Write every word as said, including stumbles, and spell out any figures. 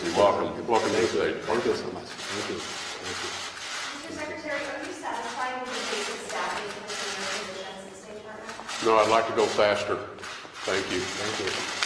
You're welcome. You're welcome to the stage. Thank you so much. Thank you. Thank you. Mister Secretary, are you satisfied with the basic staffing for senior positions in the State Department? No, I'd like to go faster. Thank you. Thank you.